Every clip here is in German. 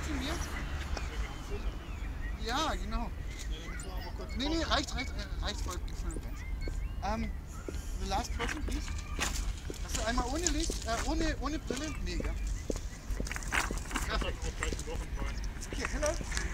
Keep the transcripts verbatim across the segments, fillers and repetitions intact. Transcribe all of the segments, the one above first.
mir? Ja, genau. Nee, nee, reicht, reicht, reicht voll, voll und ganz. Um, the last person, please. Hast du einmal ohne Licht, äh, ohne, ohne Brille? Nee, ja. Perfect. It's okay, hello.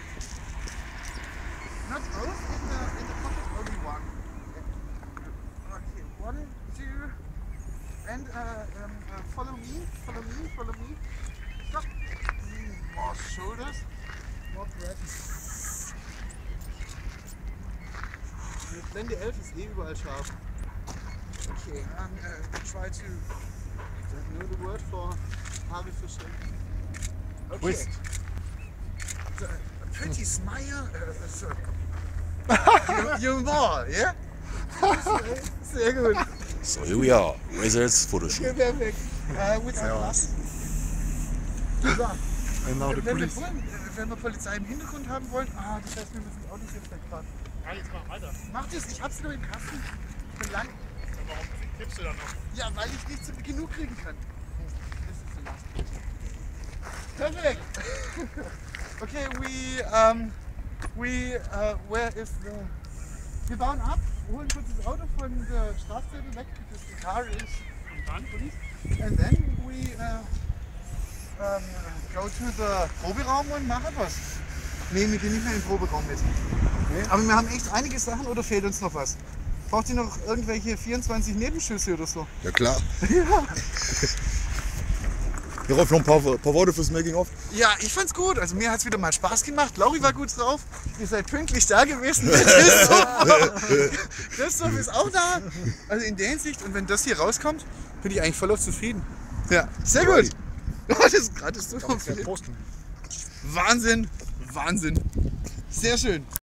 Not both, in the, in the pocket only one. Okay, one, two, and uh, um, uh, follow me, follow me, follow me. Stop. More shoulders, more breath. Blende elf ist eh überall scharf. Okay, and uh, try to Know the word for Hagelfische. Okay. Whist. So, a pretty smile. Uh, so. you, you more, yeah? Sehr gut. So here we are, Razorheads photoshoot. Okay, perfekt. Uh, with some glasses. So. And now the Wenn wir, police. wollen, äh, wenn wir Polizei im Hintergrund haben wollen, ah, das heißt, wir müssen das Auto jetzt wegfahren. Ja, jetzt mach weiter. Macht es, ich hab's nur im Kasten. Ich bin lang. Ja, warum tippst du dann noch? Ja, weil ich nicht so genug kriegen kann. Das ist the last picture. Perfekt. Okay, we, um, we, uh, where is the... Wir bauen ab, holen kurz das Auto von der Strafzettel weg, because the car is Und dann? police. And then we uh, um, go to the Proberaum und machen was. Nee, wir gehen nicht mehr in den Proberaum mit. Nee. Aber wir haben echt einige Sachen, oder fehlt uns noch was? Braucht ihr noch irgendwelche vierundzwanzig Nebenschüsse oder so? Ja klar. Ja. Hierauf noch ein paar, paar Worte fürs Making-of. Ja, ich fand's gut. Also mir hat's wieder mal Spaß gemacht. Lauri war gut drauf. Ihr seid pünktlich da gewesen. Christoph, Christoph ist auch da. Also in der Hinsicht. Und wenn das hier rauskommt, bin ich eigentlich voll auf zufrieden. Ja, sehr gut. Oh, das gerade ist so vom Philipp. Wahnsinn, Wahnsinn. Sehr schön.